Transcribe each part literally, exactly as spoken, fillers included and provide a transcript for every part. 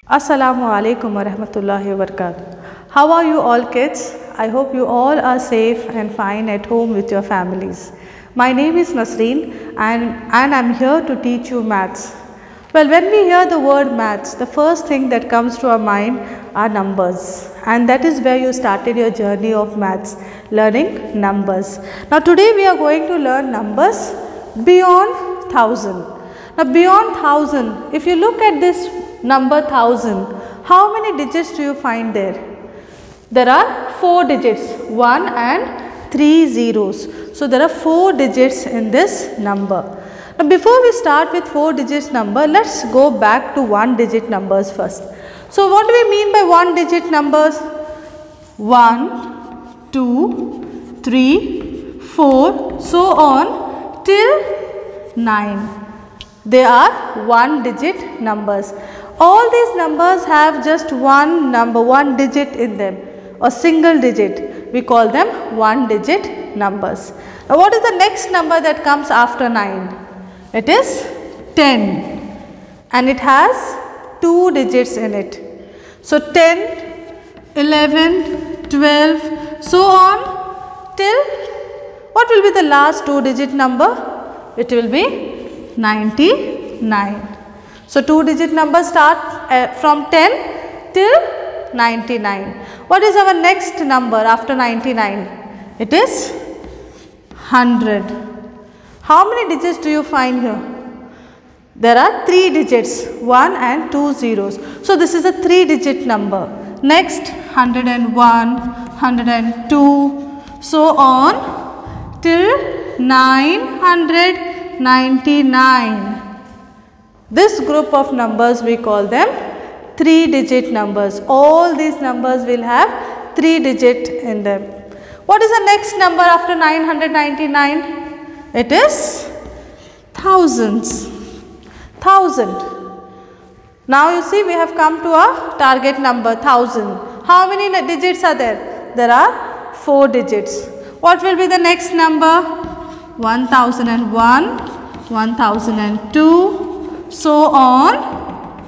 Assalamu alaikum wa rahmatullahi wa barakatuh. How are you all kids? I hope you all are safe and fine at home with your families. My name is Nasreen and, and I am here to teach you maths. Well, when we hear the word maths, the first thing that comes to our mind are numbers, and that is where you started your journey of maths, learning numbers. Now today we are going to learn numbers beyond thousand. Now beyond thousand, if you look at this number thousand, how many digits do you find there? There are four digits, one and three zeros. So there are four digits in this number. Now before we start with four digits number, let's go back to one digit numbers first. So what do we mean by one digit numbers? one, two, three, four, so on till nine. They are one digit numbers. All these numbers have just one number, one digit in them, a single digit. We call them one digit numbers. Now what is the next number that comes after nine? It is ten, and it has two digits in it. So ten, eleven, twelve, so on till what will be the last two digit number? It will be ninety-nine. So two digit numbers start uh, from ten till ninety-nine. What is our next number after ninety-nine? It is one hundred. How many digits do you find here? There are three digits, one and two zeros. So this is a three digit number. Next one hundred one, one hundred two, so on till nine hundred ninety-nine. This group of numbers we call them three digit numbers. All these numbers will have three digit in them. What is the next number after nine hundred ninety-nine? It is thousands. Thousand. Now you see we have come to a target number thousand. How many digits are there? There are four digits. What will be the next number? one thousand one, one thousand two, so on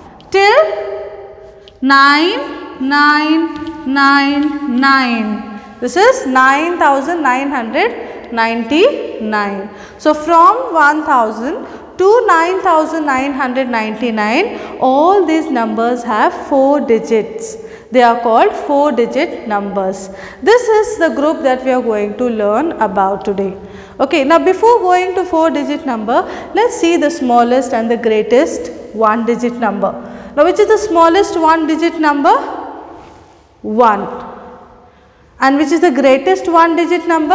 till nine nine nine nine. This is nine thousand nine hundred ninety-nine. So from one thousand to nine thousand nine hundred ninety-nine, all these numbers have four digits. They are called four digit numbers. This is the group that we are going to learn about today. Okay, now before going to four digit number, let's see the smallest and the greatest one digit number. Now which is the smallest one digit number? one. And which is the greatest one digit number?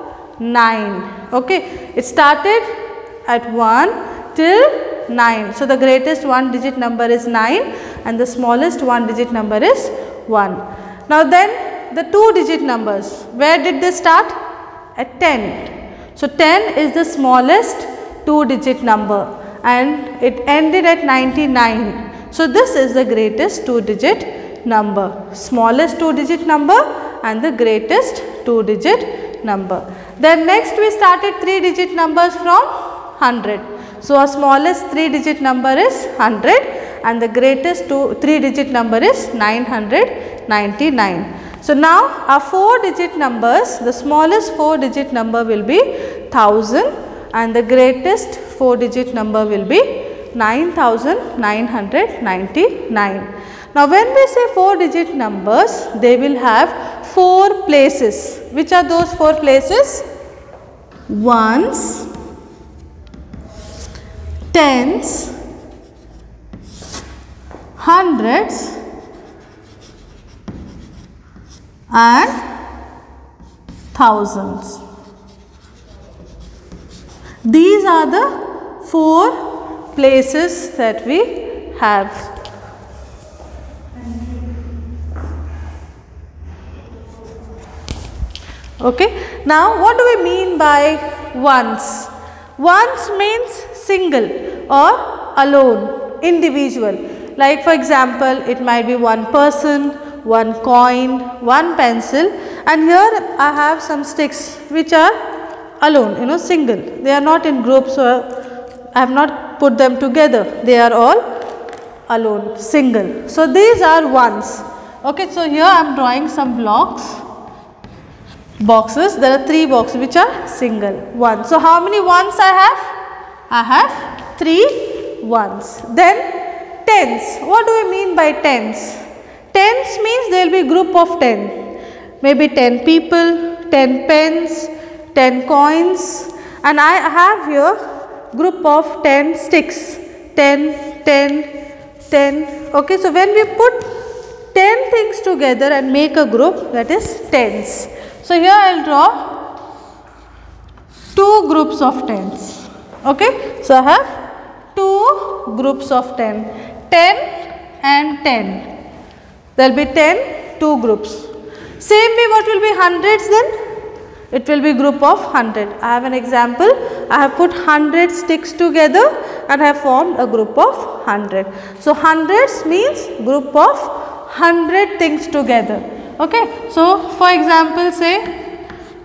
nine. Okay, it started at one till nine. So the greatest one digit number is nine and the smallest one digit number is one. Now then the two digit numbers, where did they start? At ten. So ten is the smallest two digit number and it ended at ninety-nine. So this is the greatest two digit number, smallest two digit number and the greatest two digit number. Then next we started three digit numbers from one hundred. So our smallest three digit number is one hundred and the greatest two three digit number is nine hundred ninety-nine. So now our four digit numbers, the smallest four digit number will be one thousand and the greatest four digit number will be nine thousand nine hundred ninety-nine. Now when we say four digit numbers, they will have four places. Which are those four places? Ones, tens, hundreds and thousands. These are the four places that we have. Okay. Now what do we mean by ones? Ones means single or alone, individual. Like for example, it might be one person, one coin, one pencil, and here I have some sticks which are alone, you know, single. They are not in groups, or I have not put them together. They are all alone, single. So these are ones. Okay, so here I am drawing some blocks, boxes. There are three boxes which are single, one. So how many ones I have? I have three ones. Then tens. What do we mean by tens? Tens means there will be group of ten. Maybe ten people, ten pens, ten coins, and I have here group of ten sticks. ten, ten, ten. Okay, so when we put ten things together and make a group, that is tens. So here I will draw two groups of tens. Okay, so I have two groups of ten, ten and ten. There will be ten, two groups. Same way, what will be hundreds then? It will be group of one hundred. I have an example. I have put one hundred sticks together and have formed a group of one hundred. So hundreds means group of one hundred things together. Okay. So for example, say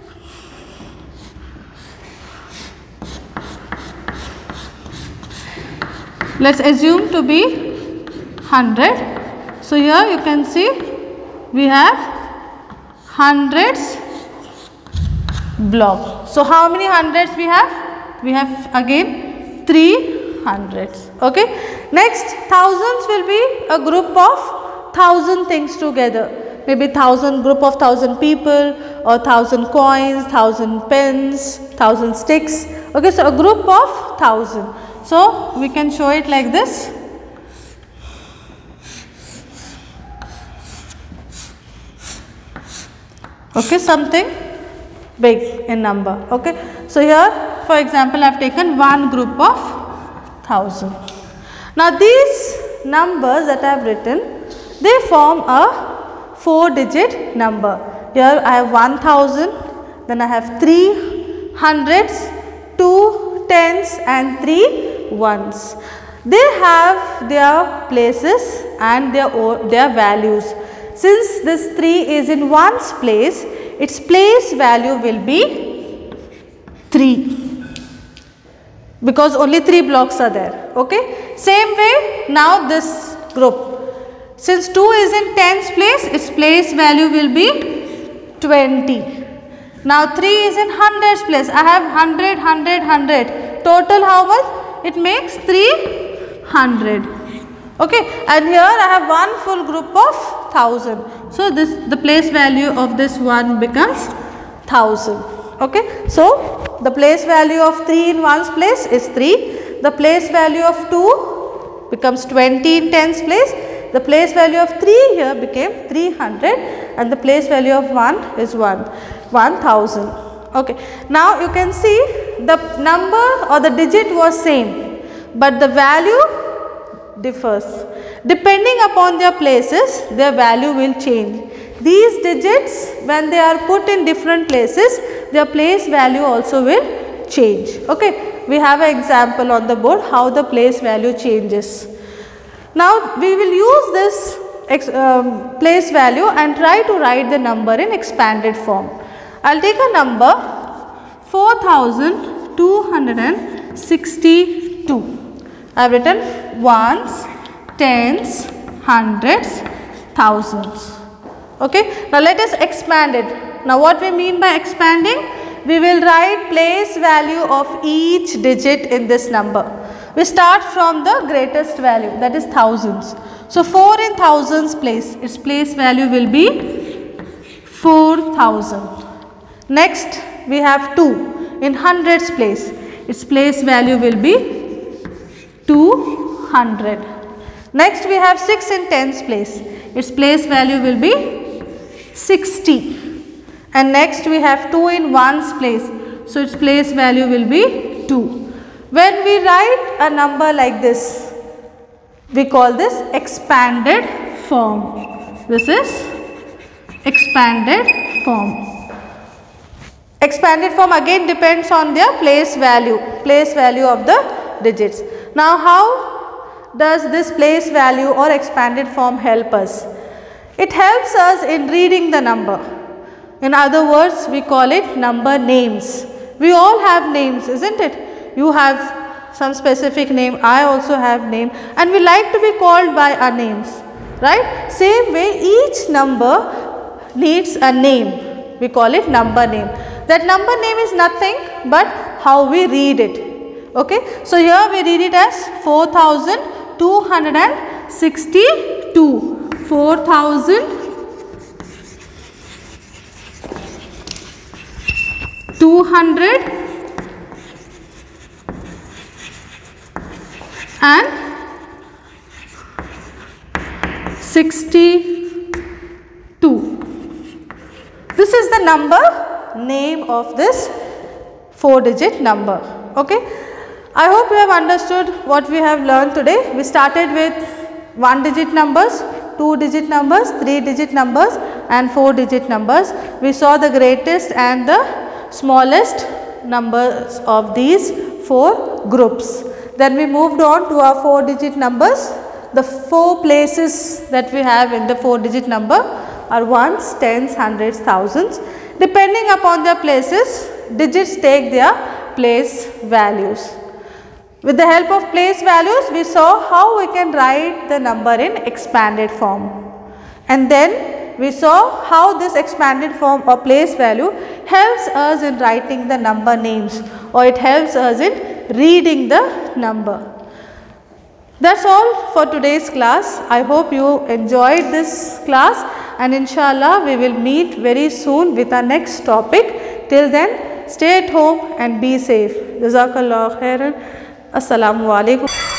let's assume to be one hundred. So here you can see we have hundreds block. So how many hundreds we have? We have again three hundreds. Okay. Next, thousands will be a group of thousand things together. Maybe thousand group of thousand people, or thousand coins, thousand pens, thousand sticks. Okay. So a group of thousand. So we can show it like this. Okay, something big in number. Okay, so here for example I have taken one group of thousand. Now these numbers that I have written, they form a four digit number. Here I have one thousand, then I have three hundreds, two tens and three ones. They have their places and their, their values. Since this three is in ones place, its place value will be three, because only three blocks are there. Okay. Same way, now this group, since two is in tens place, its place value will be twenty. Now three is in hundreds place. I have one hundred, one hundred, one hundred. Total how much? It makes three hundred. Okay, and here I have one full group of thousand. So this the place value of this one becomes thousand. Okay, so the place value of three in ones place is three. The place value of two becomes twenty in tens place. The place value of three here became three hundred, and the place value of one is one, one thousand. Okay, now you can see the number or the digit was same, but the value differs. Depending upon their places, their value will change. These digits, when they are put in different places, their place value also will change. Okay, we have an example on the board how the place value changes. Now we will use this ex, um, place value and try to write the number in expanded form. I will take a number four thousand two hundred sixty-two. I have written ones, tens, hundreds, thousands. Okay. Now let us expand it. Now what we mean by expanding? We will write place value of each digit in this number. We start from the greatest value, that is thousands. So four in thousands place, its place value will be four thousand. Next we have two in hundreds place, its place value will be two hundred. Next we have six in tens place, its place value will be sixty. And next we have two in ones place, so its place value will be two. When we write a number like this, we call this expanded form. This is expanded form. Expanded form again depends on their place value, place value of the digits. Now how does this place value or expanded form help us? It helps us in reading the number. In other words, we call it number names. We all have names, isn't it? You have some specific name, I also have name, and we like to be called by our names, right? Same way each number needs a name, we call it number name. That number name is nothing but how we read it, okay. So here we read it as four thousand two hundred sixty-two, four thousand two hundred sixty-two. This is the number name of this four digit number, okay. I hope you have understood what we have learned today. We started with one digit numbers, two digit numbers, three digit numbers and four digit numbers. We saw the greatest and the smallest numbers of these four groups. Then we moved on to our four digit numbers. The four places that we have in the four digit number are ones, tens, hundreds, thousands. Depending upon their places, digits take their place values. With the help of place values, we saw how we can write the number in expanded form. And then we saw how this expanded form or place value helps us in writing the number names, or it helps us in reading the number. That's all for today's class. I hope you enjoyed this class, and inshallah we will meet very soon with our next topic. Till then, stay at home and be safe. Jazakallah khairan. Assalamu alaikum.